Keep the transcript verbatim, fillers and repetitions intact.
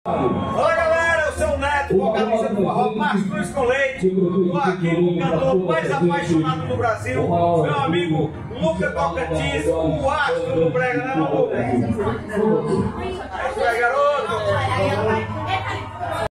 Olá galera, eu sou o Neto, vocalista do forró Mastruz com Leite. Estou aqui com o cantor mais apaixonado do Brasil, meu amigo Luca Tocantins, o astro do brega, né, Luca?